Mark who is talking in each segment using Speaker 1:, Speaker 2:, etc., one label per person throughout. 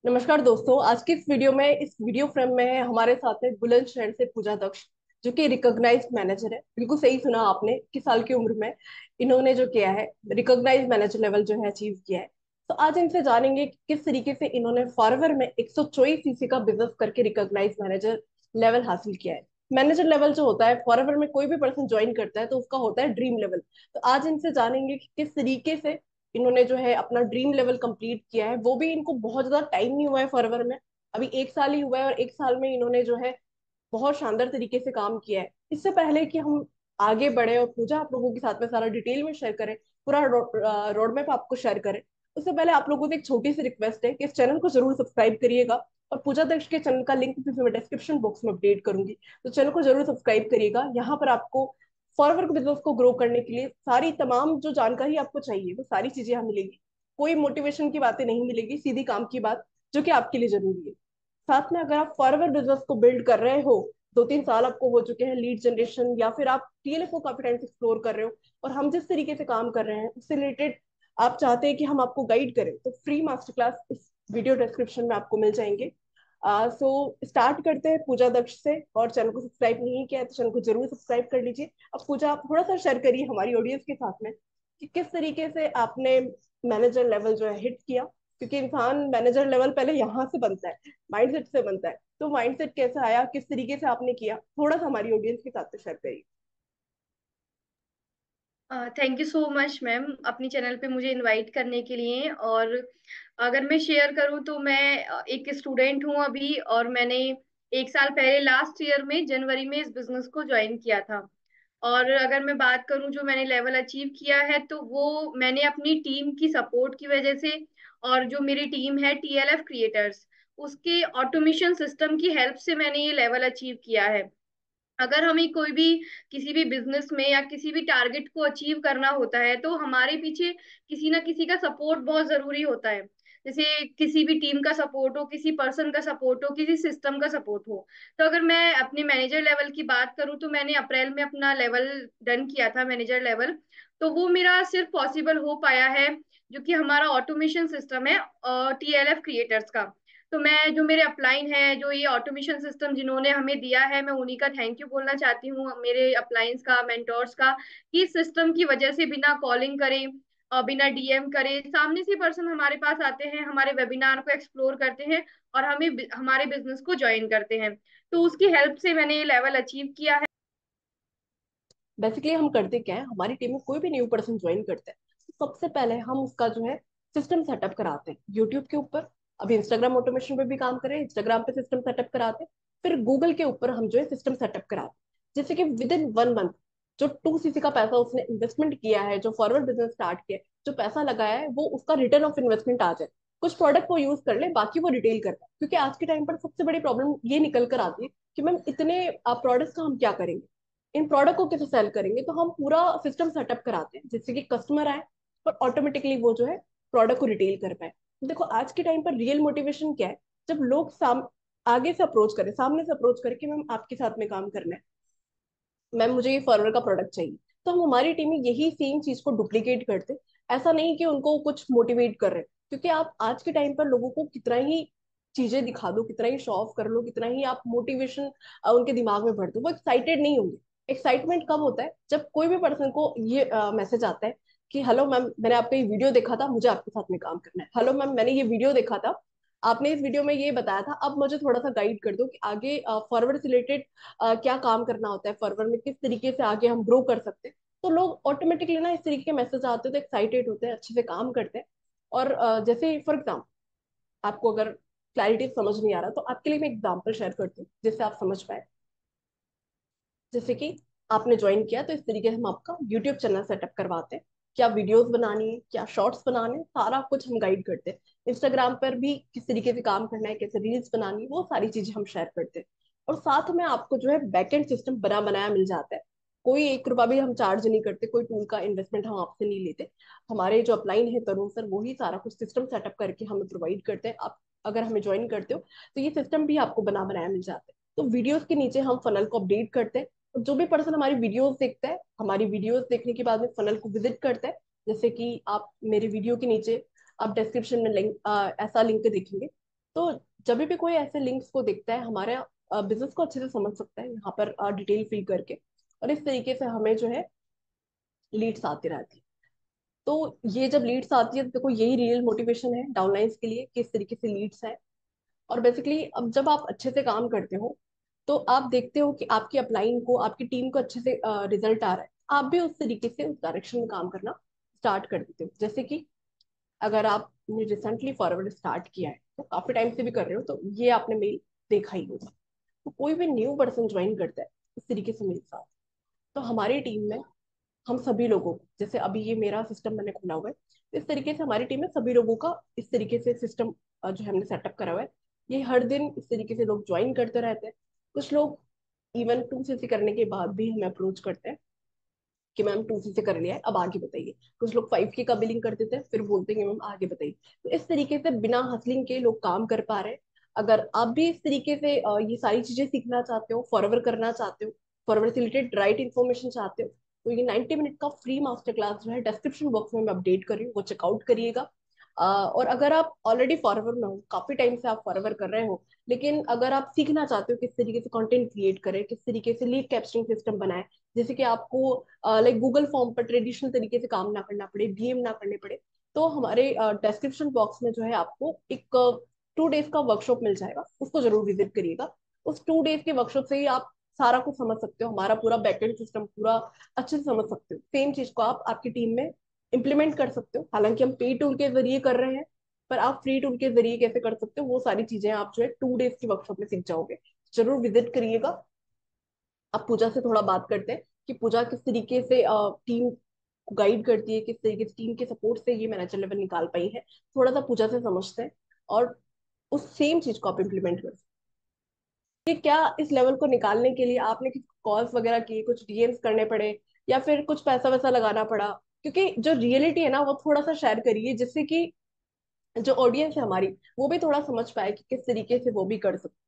Speaker 1: नमस्कार दोस्तों। आज की इस वीडियो में इस वीडियो फ्रेम में है हमारे साथ में बुलंदशहर से पूजा दक्ष, जो कि रिकॉग्नाइज्ड मैनेजर है। बिल्कुल सही सुना आपने, 21 साल की उम्र में इन्होंने जो किया है, रिकॉग्नाइज्ड मैनेजर लेवल जो है अचीव किया है। तो आज इनसे जानेंगे कि किस तरीके से इन्होंने फॉरएवर में 124 सीसी का बिजनेस करके रिकॉग्नाइज्ड मैनेजर लेवल हासिल किया है। मैनेजर लेवल जो होता है फॉरएवर में, कोई भी पर्सन ज्वाइन करता है तो उसका होता है ड्रीम लेवल। तो आज इनसे जानेंगे कि किस तरीके से इन्होंने जो है अपना ड्रीम लेवल कंप्लीट किया है। वो भी इनको बहुत ज्यादा टाइम नहीं हुआ है फॉरएवर में, अभी 1 साल ही हुआ है, और 1 साल में इन्होंने जो है बहुत शानदार तरीके से काम किया है। इससे पहले कि हम आगे बढ़े और पूजा आप लोगों के साथ में सारा डिटेल में शेयर करें, पूरा रोड मैप आपको शेयर करें, उससे पहले आप लोगों से एक छोटी सी रिक्वेस्ट है कि इस चैनल को जरूर सब्सक्राइब करिएगा। और पूजा दक्ष के चैनल का लिंक भी मैं डिस्क्रिप्शन बॉक्स में अपडेट करूंगी, तो चैनल को जरूर सब्सक्राइब करिएगा। यहाँ पर आपको फॉरवर्ड बिजनेस को ग्रो करने के लिए सारी तमाम जो जानकारी आपको चाहिए वो सारी चीजें यहाँ मिलेगी। कोई मोटिवेशन की बातें नहीं मिलेगी, सीधी काम की बात जो कि आपके लिए जरूरी है। साथ में अगर आप फॉरवर्ड बिजनेस को बिल्ड कर रहे हो, 2-3 साल आपको हो चुके हैं लीड जनरेशन, या फिर आप टीएलएफओ कॉन्फिडेंस एक्सप्लोर कर रहे हो, और हम जिस तरीके से काम कर रहे हैं उससे रिलेटेड आप चाहते हैं कि हम आपको गाइड करें, तो फ्री मास्टर क्लास इस वीडियो डिस्क्रिप्शन में आपको मिल जाएंगे। सो स्टार्ट करते हैं पूजा दक्ष से। और चैनल को सब्सक्राइब नहीं किया है तो चैनल को जरूर सब्सक्राइब कर लीजिए। अब पूजा, आप थोड़ा सा शेयर करिए हमारी ऑडियंस के साथ में कि किस तरीके से आपने मैनेजर लेवल जो है हिट किया, क्योंकि इंसान मैनेजर लेवल पहले यहाँ से बनता है, माइंडसेट से बनता है। तो माइंडसेट कैसे आया, किस तरीके से आपने किया, थोड़ा सा हमारी ऑडियंस के साथ में शेयर करिए।
Speaker 2: Thank you so much ma'am अपनी चैनल पे मुझे इनवाइट करने के लिए। और अगर मैं शेयर करूं तो मैं एक स्टूडेंट हूं अभी, और मैंने 1 साल पहले लास्ट ईयर में जनवरी में इस बिजनेस को ज्वाइन किया था। और अगर मैं बात करूं जो मैंने लेवल अचीव किया है तो वो मैंने अपनी टीम की सपोर्ट की वजह से, और जो मेरी टीम है टीएलएफ क्रिएटर्स, उसके ऑटोमेशन सिस्टम की हेल्प से मैंने ये लेवल अचीव किया है। अगर हमें कोई भी किसी भी बिजनेस में या किसी भी टारगेट को अचीव करना होता है तो हमारे पीछे किसी ना किसी का सपोर्ट बहुत जरूरी होता है। जैसे किसी भी टीम का सपोर्ट हो, किसी पर्सन का सपोर्ट हो, किसी सिस्टम का सपोर्ट हो। तो अगर मैं अपने मैनेजर लेवल की बात करूं तो मैंने अप्रैल में अपना लेवल डन किया था, मैनेजर लेवल। तो वो मेरा सिर्फ पॉसिबल हो पाया है जो कि हमारा ऑटोमेशन सिस्टम है टीएलएफ क्रिएटर्स का। तो मैं, जो मेरे अपलाइन है, जो ये ऑटोमेशन सिस्टम जिन्होंने हमें दिया है, मैं उन्हीं का थैंक यू बोलना चाहती हूँ, मेरे अपलाइंस का, मेंटोर्स का, कि इस सिस्टम की वजह से बिना कॉलिंग करे और बिना डीएम करे सामने से पर्सन हमारे पास आते हैं, हमारे वेबिनार को एक्सप्लोर करते हैं और हमें हमारे बिजनेस को ज्वाइन करते हैं। तो उसकी हेल्प से मैंने ये लेवल अचीव किया है।
Speaker 1: बेसिकली हम करते क्या है, हमारी टीम में कोई भी न्यू पर्सन ज्वाइन करता है तो सबसे पहले हम उसका जो है सिस्टम सेटअप कराते हैं यूट्यूब के ऊपर। अभी इंस्टाग्राम ऑटोमेशन पे भी काम करें, इंस्टाग्राम पे सिस्टम सेटअप कराते हैं। फिर गूगल के ऊपर हम जो है सिस्टम सेटअप कराते हैं, जैसे कि विद इन 1 मंथ जो 2 सीसी का पैसा उसने इन्वेस्टमेंट किया है, जो फॉरवर्ड बिजनेस स्टार्ट किया है, जो पैसा लगाया है, वो उसका रिटर्न ऑफ इन्वेस्टमेंट आ जाए। कुछ प्रोडक्ट वो यूज कर ले, बाकी वो रिटेल करता है। क्योंकि आज के टाइम पर सबसे बड़ी प्रॉब्लम ये निकल कर आती है कि मैम इतने प्रोडक्ट्स का हम क्या करेंगे, इन प्रोडक्ट को कैसे सेल करेंगे। तो हम पूरा सिस्टम सेटअप कराते हैं जिससे कि कस्टमर आए और ऑटोमेटिकली वो जो है प्रोडक्ट को रिटेल कर पाए। देखो आज के टाइम पर रियल मोटिवेशन क्या है, जब लोग आगे से अप्रोच करें, सामने से अप्रोच करके मैम आपके साथ में काम करना है, मैम मुझे ये फॉरवर्ड का प्रोडक्ट चाहिए, तो हम हमारी टीम में यही सेम चीज को डुप्लीकेट करते। ऐसा नहीं कि उनको कुछ मोटिवेट कर रहे हैं, क्योंकि आप आज के टाइम पर लोगों को कितना ही चीजें दिखा दो, कितना ही शो ऑफ कर लो, कितना ही आप मोटिवेशन उनके दिमाग में भर दो, वो एक्साइटेड नहीं होंगे। एक्साइटमेंट कब होता है, जब कोई भी पर्सन को ये मैसेज आता है कि हेलो मैम, मैंने आपका ये वीडियो देखा था, मुझे आपके साथ में काम करना है। हेलो मैम, मैंने ये वीडियो देखा था, आपने इस वीडियो में ये बताया था, अब मुझे थोड़ा सा गाइड कर दो कि आगे फॉरवर्ड से रिलेटेड क्या काम करना होता है, फॉरवर्ड में किस तरीके से आगे हम ग्रो कर सकते हैं। तो लोग ऑटोमेटिकली ना इस तरीके के मैसेज आते हैं तो एक्साइटेड होते हैं, अच्छे से काम करते हैं। और जैसे फॉर एग्जाम्पल, आपको अगर क्लैरिटी समझ नहीं आ रहा तो आपके लिए मैं एग्जाम्पल शेयर करती हूँ जिससे आप समझ पाए। जैसे कि आपने ज्वाइन किया तो इस तरीके से हम आपका यूट्यूब चैनल सेटअप करवाते हैं, क्या वीडियोस बनानी है, क्या शॉर्ट्स बनाने हैं, सारा कुछ हम गाइड करते हैं। इंस्टाग्राम पर भी किस तरीके से काम करना है, कैसे रील्स बनानी है, वो सारी चीजें हम शेयर करते हैं। और साथ में आपको जो है बैकएंड सिस्टम बना बनाया मिल जाता है। कोई 1 रुपया भी हम चार्ज नहीं करते, कोई टूल का इन्वेस्टमेंट हम आपसे नहीं लेते। हमारे जो अपलाइन है तरुण सर, वही सारा कुछ सिस्टम सेटअप करके हमें प्रोवाइड करते हैं। आप अगर हमें ज्वाइन करते हो तो ये सिस्टम भी आपको बना बनाया मिल जाता है। तो वीडियोस के नीचे हम फनल को अपडेट करते हैं, और जो भी पर्सन हमारी वीडियोस देखता है, हमारी वीडियोस देखने के बाद में फनल को विजिट करता है, जैसे कि आप मेरे वीडियो के नीचे आप डिस्क्रिप्शन में लिंक, ऐसा लिंक देखेंगे, तो जब भी कोई ऐसे लिंक्स को देखता है, हमारे बिजनेस को अच्छे से समझ सकता है यहाँ पर डिटेल फिल करके, और इस तरीके से हमें जो है लीड्स आती रहती है। तो ये जब लीड्स आती है तो देखो यही रियल मोटिवेशन है डाउनलाइंस के लिए, किस तरीके से लीड्स है। और बेसिकली अब जब आप अच्छे से काम करते हो तो आप देखते हो कि आपकी अपलाइन को, आपकी टीम को अच्छे से रिजल्ट आ रहा है, आप भी उस तरीके से उस डायरेक्शन में काम करना स्टार्ट कर देते हो। जैसे कि अगर आपने रिसेंटली फॉरवर्ड स्टार्ट किया है, तो काफी टाइम से भी कर रहे हो, तो ये आपने मेल देखा ही होगा। तो कोई भी न्यू पर्सन ज्वाइन करता है इस तरीके से मेरे साथ, तो हमारी टीम में हम सभी लोगों को, जैसे अभी ये मेरा सिस्टम मैंने खोला हुआ है, तो इस तरीके से हमारी टीम में सभी लोगों का इस तरीके से सिस्टम जो हमने सेटअप करा हुआ है। ये हर दिन इस तरीके से लोग ज्वाइन करते रहते हैं। कुछ लोग इवन 2 CC करने के बाद भी हमें अप्रोच करते हैं कि मैम 2 CC कर लिया है, अब आगे बताइए। कुछ लोग 5K का बिलिंग कर देते हैं, फिर बोलते हैं कि मैम आगे बताइए। तो इस तरीके से बिना हसलिंग के लोग काम कर पा रहे हैं। अगर आप भी इस तरीके से ये सारी चीजें सीखना चाहते हो, फॉरवर्ड करना चाहते हो, फॉरवर्ड से रिलेटेड राइट इन्फॉर्मेशन चाहते हो, तो ये 90 मिनट का फ्री मास्टर क्लास जो है डिस्क्रिप्शन बॉक्स में मैं अपडेट कर रही हूँ, वो चेकआउट करिएगा। और अगर आप ऑलरेडी फॉरवर्ड में हो, काफी टाइम से आप फॉरवर्ड कर रहे हो, लेकिन अगर आप सीखना चाहते हो किस तरीके से कंटेंट क्रिएट करें, किस तरीके से लीड कैप्चरिंग सिस्टम बनाए, जैसे कि आपको लाइक गूगल फॉर्म पर ट्रेडिशनल तरीके से काम ना करना पड़े, बीएम ना करने पड़े, तो हमारे डिस्क्रिप्शन बॉक्स में जो है आपको एक 2 डेज का वर्कशॉप मिल जाएगा, उसको जरूर विजिट करिएगा। उस 2 डेज के वर्कशॉप से ही आप सारा कुछ समझ सकते हो, हमारा पूरा बैकएंड सिस्टम पूरा अच्छे से समझ सकते हो। सेम चीज को आप आपकी टीम में इम्प्लीमेंट कर सकते हो। हालांकि हम पे टूल के जरिए कर रहे हैं, पर आप फ्री टूल के जरिए कैसे कर सकते हो, वो सारी चीजें आप जो है 2 डेज की वर्कशॉप में सीख जाओगे। जरूर विजिट करिएगा। अब पूजा से थोड़ा बात करते हैं कि पूजा किस तरीके से टीम को गाइड करती है, किस तरीके से टीम के सपोर्ट से ये मैनेजर लेवल निकाल पाई है। थोड़ा सा पूजा से समझते हैं, और उस सेम चीज को आप इम्प्लीमेंट कर सकते हैं। कि क्या इस लेवल को निकालने के लिए आपने कुछ कॉल्स वगैरह किए, कुछ डीएम्स करने पड़े, या फिर कुछ पैसा वैसा लगाना पड़ा? क्योंकि जो रियलिटी है ना, वो थोड़ा सा शेयर करिए, जिससे कि जो ऑडियंस है हमारी, वो भी थोड़ा समझ पाए कि किस तरीके से वो भी कर सकते।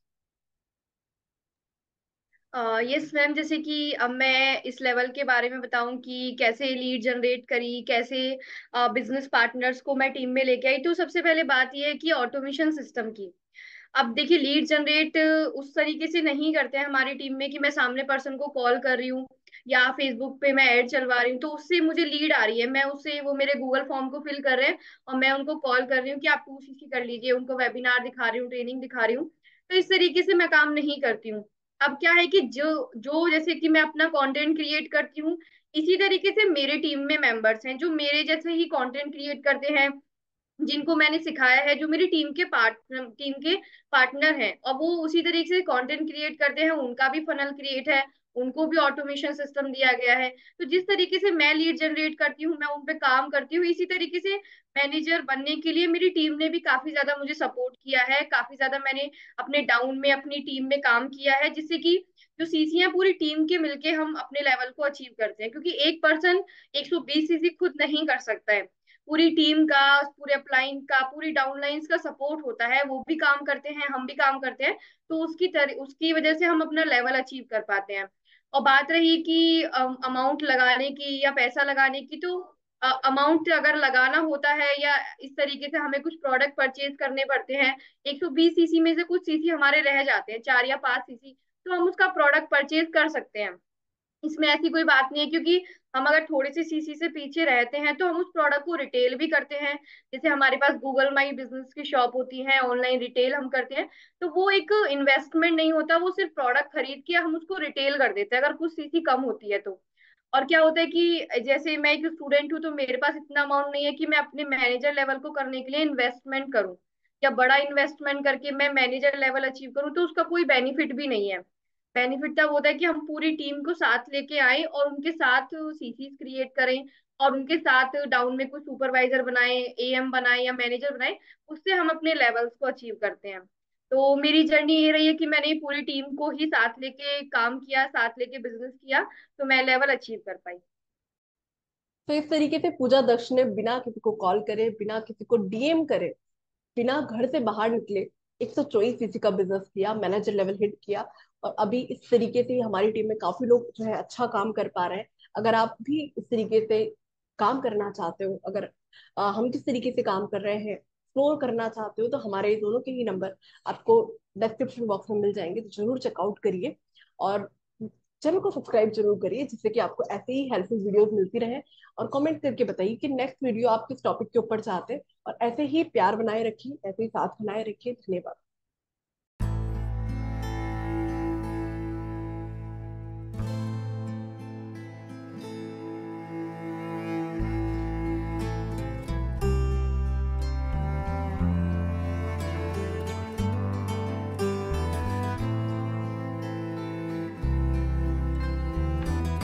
Speaker 2: यस मैम, जैसे कि अब मैं इस लेवल के बारे में बताऊं कि कैसे लीड जनरेट करी, कैसे बिजनेस पार्टनर्स को मैं टीम में लेके आई। तो सबसे पहले बात यह है कि ऑटोमेशन सिस्टम की। अब देखिए, लीड जनरेट उस तरीके से नहीं करते हैं हमारी टीम में कि मैं सामने पर्सन को कॉल कर रही हूँ या फेसबुक पे मैं ऐड चलवा रही हूँ तो उससे मुझे लीड आ रही है, मैं उससे, वो मेरे गूगल फॉर्म को फिल कर रहे हैं और मैं उनको कॉल कर रही हूँ कि आप 2 CC कर लीजिए, उनको वेबिनार दिखा रही हूँ, ट्रेनिंग दिखा रही हूँ। तो इस तरीके से मैं काम नहीं करती हूँ। अब क्या है कि जो जो जैसे कि मैं अपना कंटेंट क्रिएट करती हूँ, इसी तरीके से मेरे टीम में मेंबर्स हैं जो मेरे जैसे ही कंटेंट क्रिएट करते हैं, जिनको मैंने सिखाया है, जो मेरी टीम के पार्टनर हैं, और वो उसी तरीके से कंटेंट क्रिएट करते हैं, उनका भी फनल क्रिएट है, उनको भी ऑटोमेशन सिस्टम दिया गया है। तो जिस तरीके से मैं लीड जनरेट करती हूँ, मैं उन पे काम करती हूँ, इसी तरीके से मैनेजर बनने के लिए मेरी टीम ने भी काफी ज्यादा मुझे सपोर्ट किया है, काफी ज्यादा मैंने अपने डाउन में अपनी टीम में काम किया है, जिससे कि जो सीसीयां पूरी टीम के मिलके हम अपने लेवल को अचीव करते हैं, क्योंकि एक पर्सन 120 सीसी खुद नहीं कर सकता है। पूरी टीम का, पूरे अपलाइन का, पूरी डाउनलाइंस का सपोर्ट होता है, वो भी काम करते हैं, हम भी काम करते हैं। तो उसकी वजह से हम अपना लेवल अचीव कर पाते हैं। और बात रही कि अमाउंट लगाने की या पैसा लगाने की, तो अमाउंट अगर लगाना होता है या इस तरीके से हमें कुछ प्रोडक्ट परचेज करने पड़ते हैं, 120 सीसी में से कुछ सीसी हमारे रह जाते हैं, 4 या 5 सीसी, तो हम उसका प्रोडक्ट परचेज कर सकते हैं। इसमें ऐसी कोई बात नहीं है, क्योंकि हम अगर थोड़ी सी सीसी से पीछे रहते हैं तो हम उस प्रोडक्ट को रिटेल भी करते हैं। जैसे हमारे पास गूगल माई बिजनेस की शॉप होती है, ऑनलाइन रिटेल हम करते हैं। तो वो एक इन्वेस्टमेंट नहीं होता, वो सिर्फ प्रोडक्ट खरीद के हम उसको रिटेल कर देते हैं अगर कुछ सीसी कम होती है तो। और क्या होता है कि जैसे मैं एक स्टूडेंट हूँ, तो मेरे पास इतना अमाउंट नहीं है कि मैं अपने मैनेजर लेवल को करने के लिए इन्वेस्टमेंट करूँ, या बड़ा इन्वेस्टमेंट करके मैं मैनेजर लेवल अचीव करूँ, तो उसका कोई बेनिफिट भी नहीं है। बेनिफिट तब होता है कि हम पूरी टीम को साथ लेके आए और उनके साथ सीसीज क्रिएट करें, और उनके साथ डाउन में कुछ सुपरवाइजर बनाए, एएम बनाए या मैनेजर बनाए, उससे हम अपने लेवल्स को अचीव करते हैं। तो मेरी जर्नी ये रही है कि मैंने पूरी टीम को ही साथ लेके काम किया, साथ लेके बिजनेस किया, तो मैं लेवल अचीव कर पाई।
Speaker 1: तो इस तरीके से पूजा दक्ष ने बिना किसी को कॉल करे, बिना किसी को डीएम करे, बिना घर से बाहर निकले 124 सीसी का बिजनेस किया, मैनेजर लेवल हिट किया। और अभी इस तरीके से ही हमारी टीम में काफी लोग जो है अच्छा काम कर पा रहे हैं। अगर आप भी इस तरीके से काम करना चाहते हो, अगर हम किस तरीके से काम कर रहे हैं, एक्सप्लोर करना चाहते हो तो हमारे दोनों के ही नंबर आपको डिस्क्रिप्शन बॉक्स में मिल जाएंगे, तो जरूर चेकआउट करिए। और चैनल को सब्सक्राइब जरूर करिए, जिससे कि आपको ऐसे ही हेल्पफुल वीडियोस मिलती रहे। और कमेंट करके बताइए कि नेक्स्ट वीडियो आप किस टॉपिक के ऊपर चाहते हैं। और ऐसे ही प्यार बनाए रखिए, ऐसे ही साथ बनाए रखिए। धन्यवाद।